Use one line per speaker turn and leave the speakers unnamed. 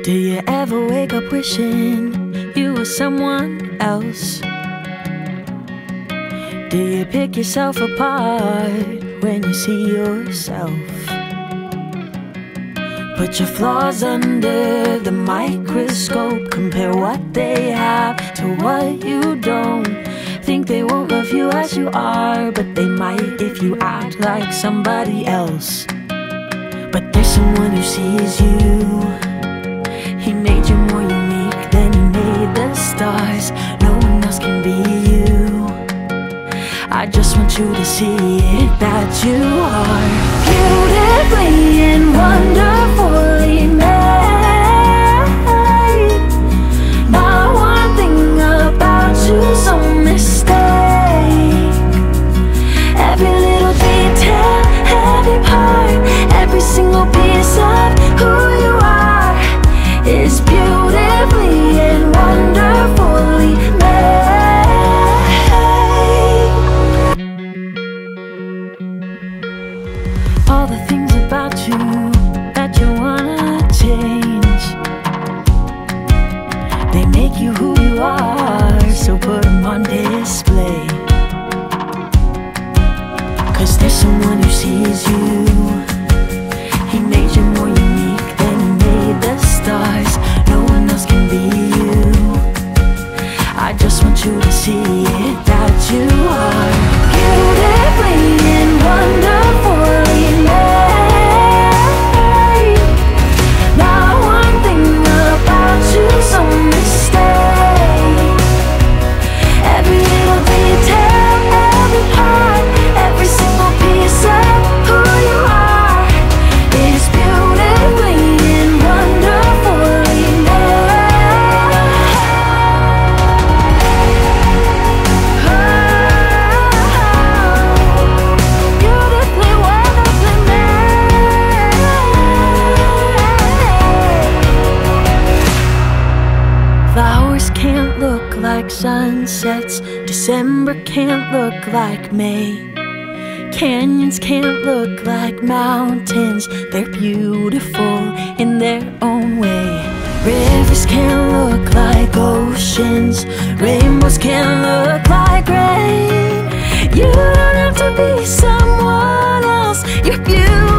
Do you ever wake up wishing you were someone else? Do you pick yourself apart when you see yourself? Put your flaws under the microscope. Compare what they have to what you don't. Think they won't love you as you are, but they might if you act like somebody else. But there's someone who sees you. He made you more unique than he made the stars. No one else can be you. I just want you to see it, that you are beautifully and wonderfully made. Not one thing about you's a mistake. Every little detail, every part, every single piece of who you are is beautifully and wonderfully made. All the things about you that you wanna change, they make you who you are, so put them on display. 'Cause there's someone who sees you. He made you more unique than he made the stars. No one else can be you. I just want you to see it, that you are beautifully and wonderfully made. Not one thing about you's a mistake. Every little detail, every part, every single piece of who you are is beautifully and wonderfully made. Beautifully, wonderfully made. Flowers can't look like sunsets. December can't look like May. Canyons can't look like mountains. They're beautiful in their own way. Rivers can't look like oceans. Rainbows can't look like rain. You don't have to be someone else. You're beautiful.